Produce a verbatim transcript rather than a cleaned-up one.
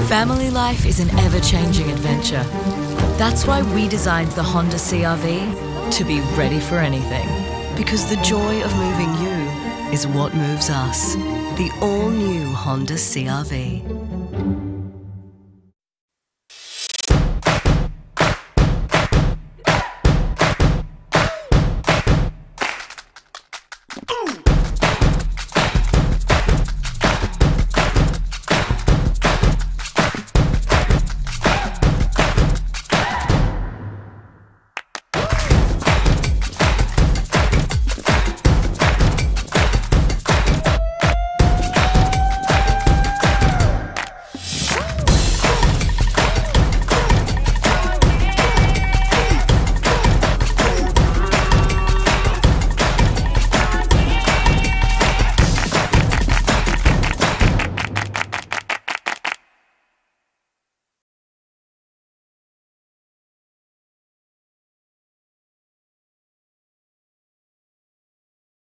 Family life is an ever-changing adventure. That's why we designed the Honda C R V to be ready for anything. Because the joy of moving you is what moves us. The all-new Honda C R V.